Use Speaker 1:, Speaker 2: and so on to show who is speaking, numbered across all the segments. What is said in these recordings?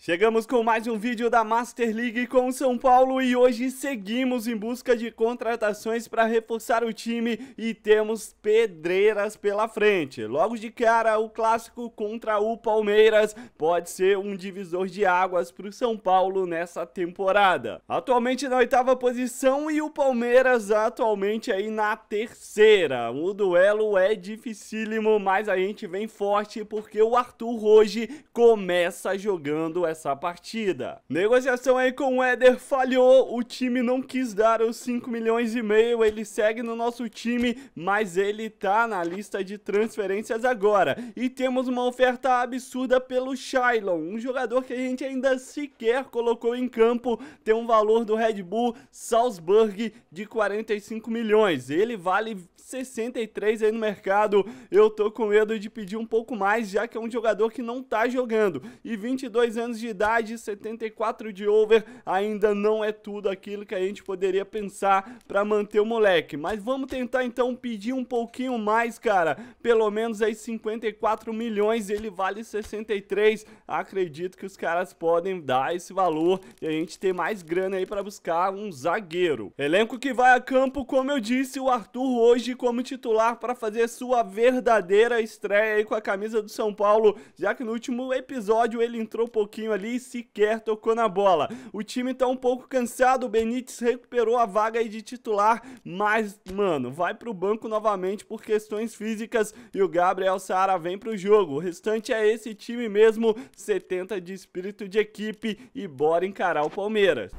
Speaker 1: Chegamos com mais um vídeo da Master League com o São Paulo e hoje seguimos em busca de contratações para reforçar o time e temos pedreiras pela frente. Logo de cara, o clássico contra o Palmeiras pode ser um divisor de águas para o São Paulo nessa temporada. Atualmente na 8ª posição e o Palmeiras atualmente aí na 3ª. O duelo é dificílimo, mas a gente vem forte porque o Arthur hoje começa jogando essa partida. Negociação aí com o Éder falhou, o time não quis dar os 5,5 milhões, ele segue no nosso time, mas ele tá na lista de transferências agora. E temos uma oferta absurda pelo Shailon, um jogador que a gente ainda sequer colocou em campo, tem um valor do Red Bull Salzburg de 45 milhões, ele vale 63 aí no mercado. Eu tô com medo de pedir um pouco mais, já que é um jogador que não tá jogando, e 22 anos de idade, 74 de over, ainda não é tudo aquilo que a gente poderia pensar para manter o moleque, mas vamos tentar então pedir um pouquinho mais, cara, pelo menos aí 54 milhões, ele vale 63, acredito que os caras podem dar esse valor e a gente ter mais grana aí para buscar um zagueiro. Elenco que vai a campo, como eu disse, o Arthur hoje como titular para fazer sua verdadeira estreia aí com a camisa do São Paulo, já que no último episódio ele entrou um pouquinho ali e sequer tocou na bola. O time tá um pouco cansado, o Benítez recuperou a vaga aí de titular, mas, mano, vai pro banco novamente por questões físicas e o Gabriel Sara vem pro jogo. O restante é esse time mesmo, 70 de espírito de equipe e bora encarar o Palmeiras.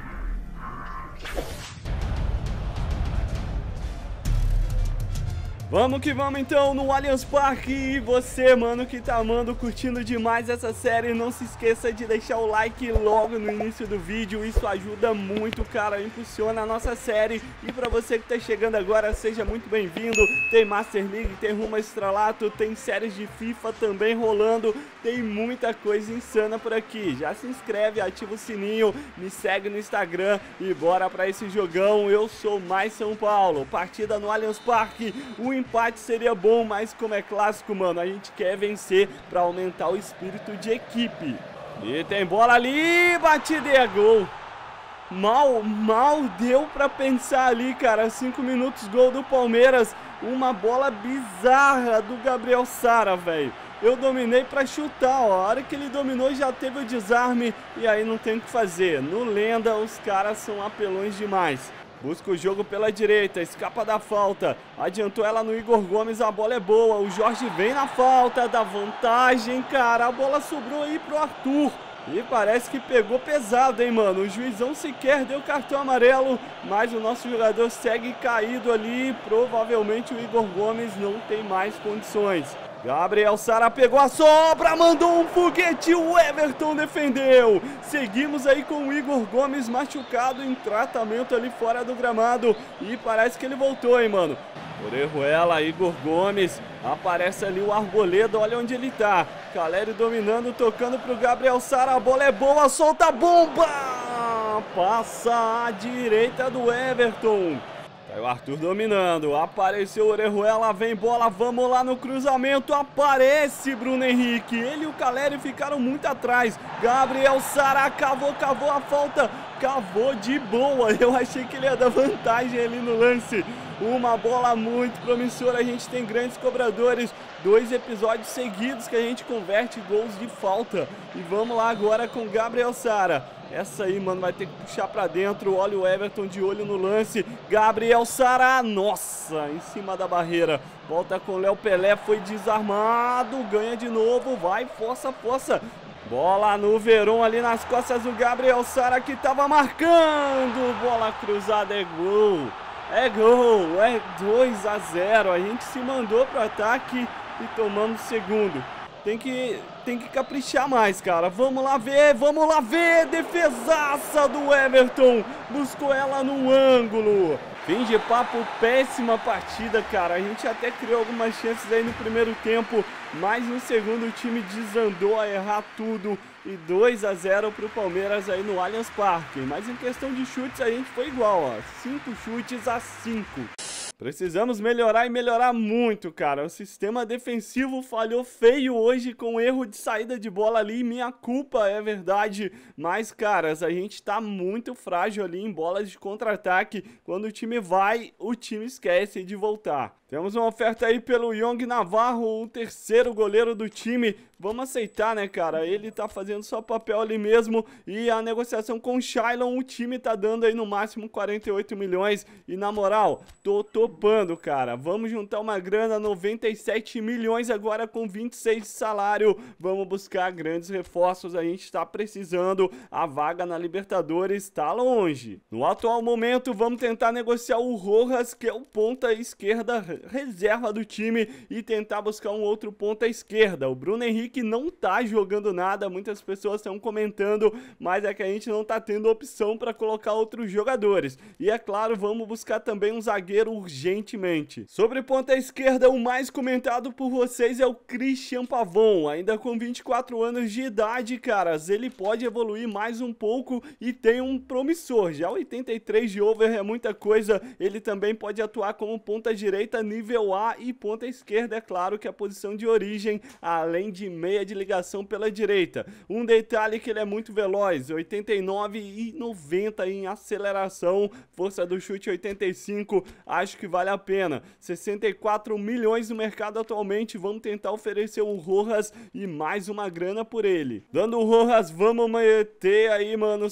Speaker 1: Vamos que vamos então no Allianz Parque, e você, mano, que tá amando, curtindo demais essa série, não se esqueça de deixar o like logo no início do vídeo, isso ajuda muito, cara, impulsiona a nossa série. E pra você que tá chegando agora, seja muito bem-vindo. Tem Master League, tem Rumo ao Estrelato, tem séries de FIFA também rolando, tem muita coisa insana por aqui. Já se inscreve, ativa o sininho, me segue no Instagram e bora pra esse jogão. Eu sou mais São Paulo, partida no Allianz Parque. O empate seria bom, mas como é clássico, mano, a gente quer vencer para aumentar o espírito de equipe. E tem bola ali, batida e é gol. Mal deu para pensar ali, cara. 5 minutos, gol do Palmeiras. Uma bola bizarra do Gabriel Sara, velho. Eu dominei para chutar, ó. A hora que ele dominou já teve o desarme e aí não tem o que fazer. No Lenda, os caras são apelões demais. Busca o jogo pela direita, escapa da falta, adiantou ela no Igor Gomes, a bola é boa, o Jorge vem na falta, dá vantagem, cara, a bola sobrou aí pro Arthur. E parece que pegou pesado, hein, mano, o juizão sequer deu cartão amarelo, mas o nosso jogador segue caído ali, provavelmente o Igor Gomes não tem mais condições. Gabriel Sara pegou a sobra, mandou um foguete, o Everton defendeu. Seguimos aí com o Igor Gomes machucado em tratamento ali fora do gramado. E parece que ele voltou, hein, mano. Orejuela, Igor Gomes, aparece ali o Arboleda, olha onde ele tá. Caleri dominando, tocando pro Gabriel Sara, a bola é boa, solta a bomba! Passa à direita do Everton. Aí o Arthur dominando, apareceu o Orejuela, vem bola, vamos lá no cruzamento, aparece Bruno Henrique, ele e o Caleri ficaram muito atrás, Gabriel Sara cavou a falta, cavou de boa, eu achei que ele ia dar vantagem ali no lance. Uma bola muito promissora, a gente tem grandes cobradores, 2 episódios seguidos que a gente converte gols de falta. E vamos lá agora com Gabriel Sara. Essa aí, mano, vai ter que puxar pra dentro, olha o Everton de olho no lance. Gabriel Sara, nossa, em cima da barreira. Volta com o Léo Pelé, foi desarmado, ganha de novo, vai, força. Bola no Verón ali nas costas do Gabriel Sara que tava marcando. Bola cruzada, é gol. É gol, é 2-0, a gente se mandou pro ataque e tomamos o segundo. Tem que caprichar mais, cara. Vamos lá ver, defesaça do Everton, buscou ela no ângulo. Fim de papo, péssima partida, cara. A gente até criou algumas chances aí no primeiro tempo, mas no segundo o time desandou a errar tudo. E 2-0 pro Palmeiras aí no Allianz Parque. Mas em questão de chutes a gente foi igual, ó. 5 chutes a 5. Precisamos melhorar e melhorar muito, cara. O sistema defensivo falhou feio hoje com erro de saída de bola ali. Minha culpa, é verdade. Mas, caras, a gente tá muito frágil ali em bolas de contra-ataque. Quando o time vai, o time esquece de voltar. Temos uma oferta aí pelo Young Navarro, o terceiro goleiro do time. Vamos aceitar, né, cara? Ele tá fazendo só papel ali mesmo. E a negociação com o Shailon, o time tá dando aí no máximo 48 milhões. E na moral, tô topando, cara. Vamos juntar uma grana, 97 milhões agora com 26 de salário. Vamos buscar grandes reforços, a gente tá precisando. A vaga na Libertadores tá longe. No atual momento, vamos tentar negociar o Rojas, que é o ponta esquerda reserva do time, e tentar buscar um outro ponta esquerda. O Bruno Henrique não tá jogando nada, muitas pessoas estão comentando, mas é que a gente não tá tendo opção para colocar outros jogadores. E é claro, vamos buscar também um zagueiro urgentemente. Sobre ponta esquerda, o mais comentado por vocês é o Christian Pavon, ainda com 24 anos de idade, caras. Ele pode evoluir mais um pouco e tem um promissor. Já 83 de over é muita coisa. Ele também pode atuar como ponta direita nível A e ponta esquerda, é claro que é a posição de origem, além de meia de ligação pela direita. Um detalhe que ele é muito veloz, 89 e 90 em aceleração, força do chute 85, acho que vale a pena. 64 milhões no mercado atualmente, vamos tentar oferecer o Rojas e mais uma grana por ele. Dando o Rojas, vamos meter aí, mano,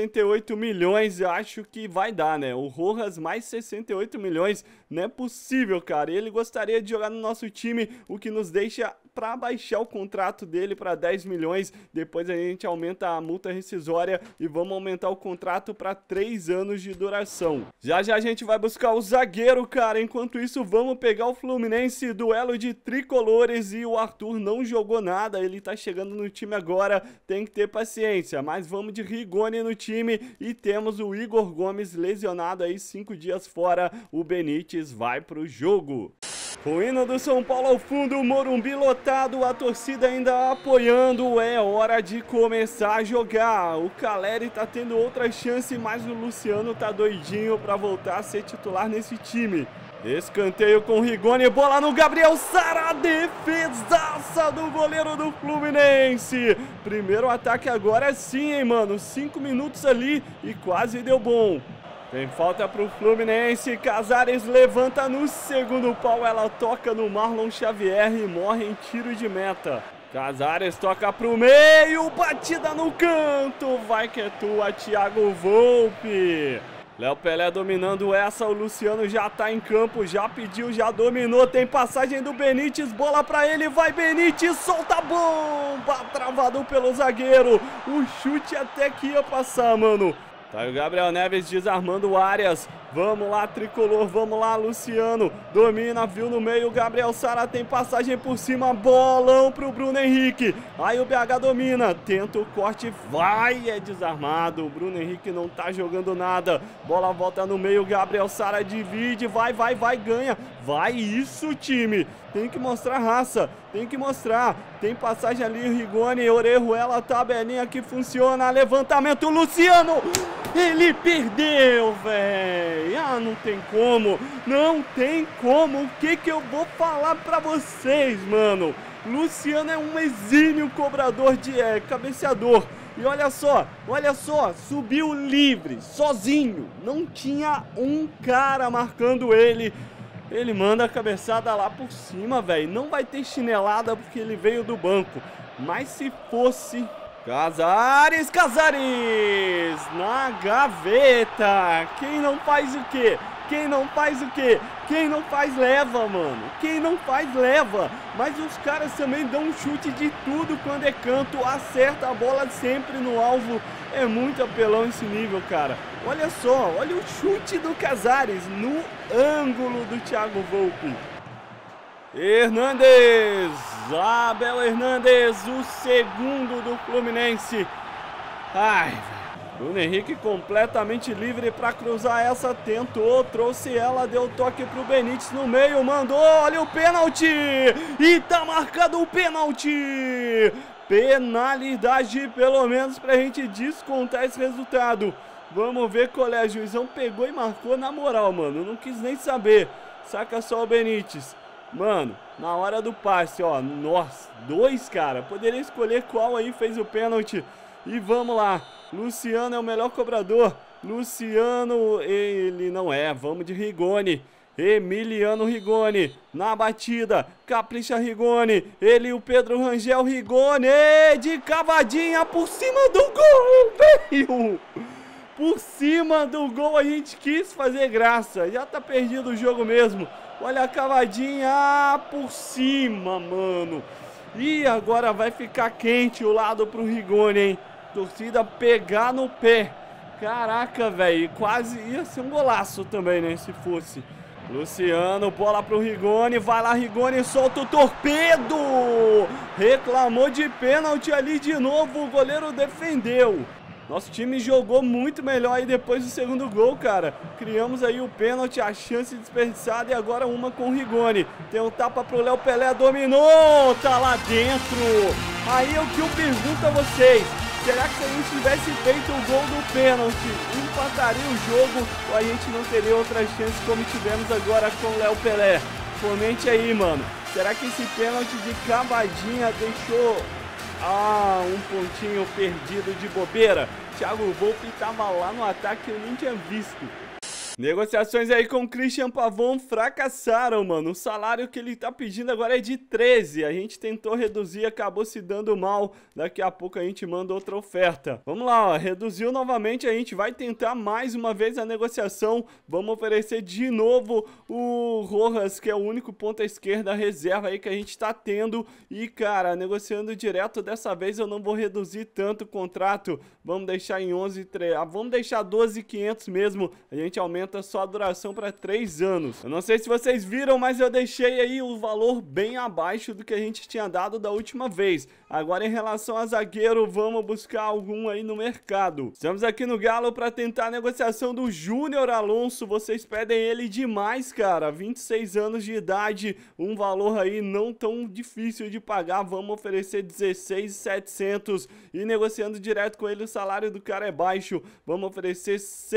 Speaker 1: 68 milhões, acho que vai dar, né? O Rojas mais 68 milhões, não é possível, cara. Ele gostaria de jogar no nosso time, o que nos deixa para baixar o contrato dele para 10 milhões. Depois a gente aumenta a multa rescisória e vamos aumentar o contrato para 3 anos de duração. Já já a gente vai buscar o zagueiro, cara. Enquanto isso, vamos pegar o Fluminense, duelo de tricolores, e o Arthur não jogou nada. Ele tá chegando no time agora, tem que ter paciência. Mas vamos de Rigoni no time e temos o Igor Gomes lesionado aí, 5 dias fora. O Benítez vai pro jogo. Com o hino do São Paulo ao fundo, o Morumbi lotado, a torcida ainda apoiando, é hora de começar a jogar. O Caleri tá tendo outra chance, mas o Luciano tá doidinho pra voltar a ser titular nesse time. Escanteio com o Rigoni, bola no Gabriel Sara, defesaça do goleiro do Fluminense. Primeiro ataque agora sim, hein, mano, 5 minutos ali e quase deu bom. Tem falta pro Fluminense, Casares levanta no segundo pau, ela toca no Marlon Xavier e morre em tiro de meta. Casares toca pro meio, batida no canto, vai que é tua, Thiago Volpi. Léo Pelé dominando essa, o Luciano já tá em campo, já pediu, já dominou, tem passagem do Benítez, bola pra ele, vai Benítez, solta a bomba, travado pelo zagueiro, o chute até que ia passar, mano. Tá aí o Gabriel Neves desarmando o Arias. Vamos lá, tricolor, vamos lá, Luciano. Domina, viu no meio, Gabriel Sara tem passagem por cima, bolão pro Bruno Henrique. Aí o BH domina, tenta o corte, vai, é desarmado. O Bruno Henrique não tá jogando nada. Bola volta no meio, Gabriel Sara divide, vai, ganha. Vai isso, time. Tem que mostrar raça, tem que mostrar. Tem passagem ali, Rigoni, Orejuela, tabelinha que funciona. Levantamento, Luciano. Ele perdeu, velho. Ah, não tem como. Não tem como. O que eu vou falar pra vocês, mano? Luciano é um exímio cobrador de cabeceador. E olha só, subiu livre, sozinho. Não tinha um cara marcando ele. Ele manda a cabeçada lá por cima, velho. Não vai ter chinelada porque ele veio do banco. Mas se fosse... Casares na gaveta. Quem não faz o quê? Quem não faz leva, mano. Quem não faz leva. Mas os caras também dão um chute de tudo quando é canto. Acerta a bola sempre no alvo. É muito apelão esse nível, cara. Olha só, olha o chute do Casares no ângulo do Thiago Volpi. Hernandes, Abel Hernandes, o segundo do Fluminense. Ai, velho. Bruno Henrique completamente livre para cruzar essa, tentou, trouxe ela, deu toque pro Benítez no meio, mandou, olha o pênalti! E tá marcado o pênalti! Penalidade, pelo menos pra gente descontar esse resultado. Vamos ver qual é, a juizão pegou e marcou na moral, mano, não quis nem saber. saca só o Benítez. Mano, na hora do passe, ó, nossa, 2, cara. Poderia escolher qual aí fez o pênalti. E vamos lá, Luciano é o melhor cobrador. Luciano, ele não é, vamos de Rigoni. Emiliano Rigoni, na batida, capricha Rigoni, ele e o Pedro Rangel, Rigoni, de cavadinha por cima do gol, veio! Por cima do gol a gente quis fazer graça, já tá perdido o jogo mesmo. Olha a cavadinha por cima, mano. E agora vai ficar quente o lado pro Rigoni, hein? Torcida pegar no pé. Caraca, velho, quase ia ser um golaço também, né, se fosse. Luciano, bola pro Rigoni, vai lá Rigoni, solta o torpedo! Reclamou de pênalti ali de novo, o goleiro defendeu. Nosso time jogou muito melhor aí depois do segundo gol, cara. Criamos aí o pênalti, a chance desperdiçada e agora uma com o Rigoni. Tem um tapa pro Léo Pelé, dominou, tá lá dentro. Aí é o que eu pergunto a vocês. Será que se a gente tivesse feito o gol do pênalti, empataria o jogo ou a gente não teria outra chance como tivemos agora com o Léo Pelé? Comente aí, mano. Será que esse pênalti de cavadinha deixou um pontinho perdido de bobeira? Thiago Volpi tava lá no ataque, eu nem tinha visto. Negociações aí com o Christian Pavão fracassaram, mano. O salário que ele tá pedindo agora é de 13. A gente tentou reduzir, acabou se dando mal. Daqui a pouco a gente manda outra oferta. Vamos lá, ó. Reduziu novamente, a gente vai tentar mais uma vez a negociação. Vamos oferecer de novo o Rojas, que é o único ponta esquerda reserva aí que a gente tá tendo. E, cara, negociando direto, dessa vez eu não vou reduzir tanto o contrato. Vamos deixar em 11,3. Vamos deixar 12.500 mesmo. A gente aumenta só a duração para 3 anos. Eu não sei se vocês viram, mas eu deixei aí o valor bem abaixo do que a gente tinha dado da última vez. Agora em relação a zagueiro, vamos buscar algum aí no mercado. Estamos aqui no Galo para tentar a negociação do Júnior Alonso. Vocês pedem ele demais, cara. 26 anos de idade, um valor aí não tão difícil de pagar. Vamos oferecer 16.700 e negociando direto com ele, o salário do cara é baixo. Vamos oferecer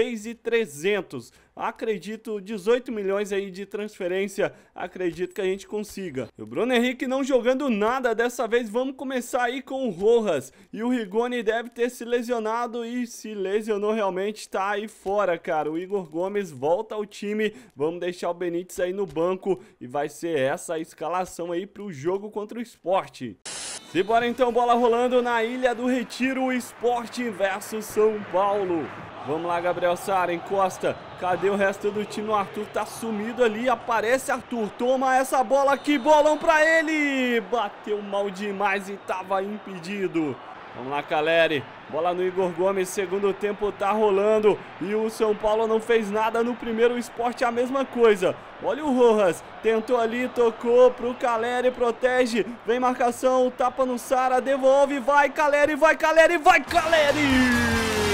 Speaker 1: 6.300. Acredito, 18 milhões aí de transferência, acredito que a gente consiga. O Bruno Henrique não jogando nada dessa vez, vamos começar aí com o Rojas. E o Rigoni deve ter se lesionado e se lesionou realmente, tá aí fora, cara. O Igor Gomes volta ao time, vamos deixar o Benítez aí no banco e vai ser essa a escalação aí pro jogo contra o Sport. Simbora então, bola rolando na Ilha do Retiro, o Sport versus São Paulo. Vamos lá, Gabriel Sara, encosta. Cadê o resto do time? O Arthur tá sumido ali. Aparece Arthur. Toma essa bola aqui. Bolão pra ele. Bateu mal demais e tava impedido. Vamos lá, Caleri. Bola no Igor Gomes. Segundo tempo tá rolando. E o São Paulo não fez nada no primeiro. O Sport a mesma coisa. Olha o Rojas. Tentou ali, tocou pro Caleri. Protege. Vem marcação. Tapa no Sara. Devolve. Vai, Caleri. Vai, Caleri. Vai, Caleri.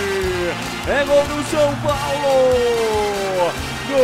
Speaker 1: É gol do São Paulo!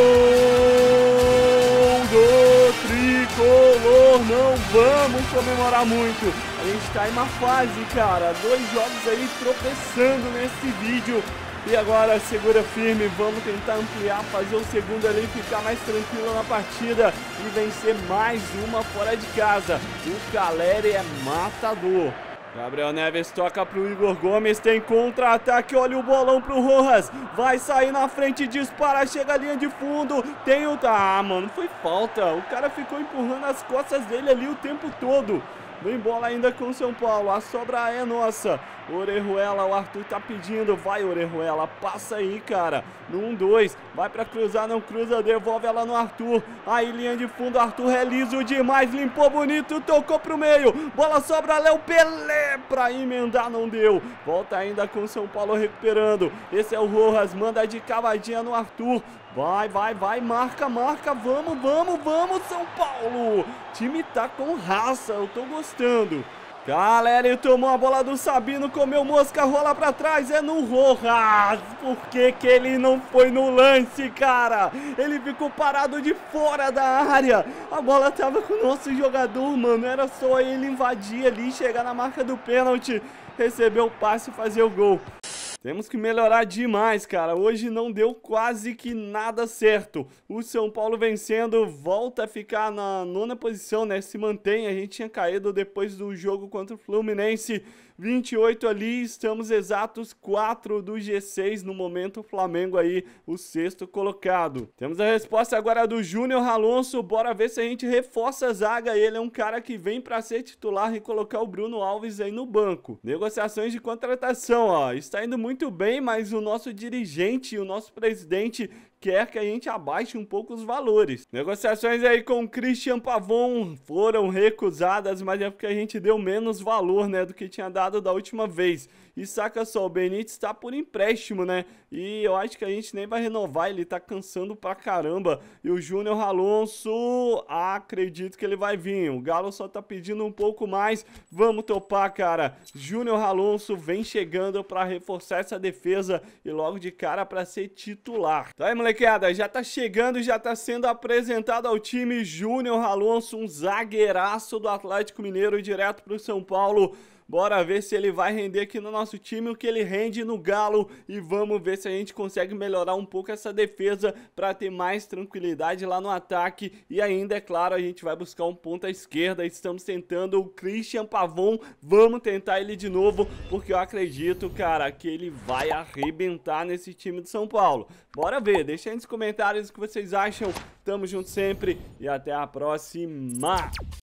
Speaker 1: Gol do Tricolor! Não vamos comemorar muito. A gente tá em uma fase, cara. 2 jogos aí tropeçando nesse vídeo. E agora segura firme, vamos tentar ampliar, fazer o segundo ali, ficar mais tranquilo na partida e vencer mais uma fora de casa. O Caleri é matador. Gabriel Neves toca pro Igor Gomes, tem contra-ataque, olha o bolão pro Rojas, vai sair na frente, dispara, chega a linha de fundo, tem o... Ah, mano, foi falta, o cara ficou empurrando as costas dele ali o tempo todo. Vem bola ainda com o São Paulo, a sobra é nossa. Orejuela, o Arthur tá pedindo, vai Orejuela, passa aí, cara. No 1-2, vai pra cruzar, não cruza, devolve ela no Arthur. Aí linha de fundo, Arthur é liso demais, limpou bonito, tocou pro meio. Bola sobra, Léo Pelé pra emendar, não deu. Volta ainda com o São Paulo recuperando. Esse é o Rojas, manda de cavadinha no Arthur. Vai, vai, vai, marca, marca, vamos, vamos, vamos, São Paulo. O time tá com raça, eu tô gostando. Galera, ele tomou a bola do Sabino, comeu mosca, rola pra trás, é no Rojas. Por que que ele não foi no lance, cara? Ele ficou parado de fora da área. A bola tava com o nosso jogador, mano. Era só ele invadir ali, chegar na marca do pênalti, receber o passe e fazer o gol. Temos que melhorar demais, cara. Hoje não deu quase que nada certo. O São Paulo vencendo, volta a ficar na 9ª posição, né? Se mantém. A gente tinha caído depois do jogo contra o Fluminense. 28 ali, estamos exatos 4 do G6 no momento, o Flamengo aí, o 6º colocado. Temos a resposta agora do Júnior Alonso, bora ver se a gente reforça a zaga, ele é um cara que vem para ser titular e colocar o Bruno Alves aí no banco. Negociações de contratação, ó, está indo muito bem, mas o nosso dirigente, o nosso presidente quer que a gente abaixe um pouco os valores. Negociações aí com o Christian Pavon foram recusadas, mas é porque a gente deu menos valor, né, do que tinha dado da última vez. E saca só, o Benítez está por empréstimo, né? E eu acho que a gente nem vai renovar, ele tá cansando pra caramba. E o Júnior Alonso, acredito que ele vai vir. O Galo só tá pedindo um pouco mais. Vamos topar, cara. Júnior Alonso vem chegando pra reforçar essa defesa e logo de cara pra ser titular. Tá aí, molecada, já tá chegando, já tá sendo apresentado ao time Júnior Alonso, um zagueiraço do Atlético Mineiro direto pro São Paulo. Bora ver se ele vai render aqui no nosso time o que ele rende no Galo e vamos ver se a gente consegue melhorar um pouco essa defesa para ter mais tranquilidade lá no ataque e ainda, é claro, a gente vai buscar um ponta esquerda, estamos tentando o Christian Pavon, vamos tentar ele de novo porque eu acredito, cara, que ele vai arrebentar nesse time de São Paulo. Bora ver, deixa aí nos comentários o que vocês acham, tamo junto sempre e até a próxima!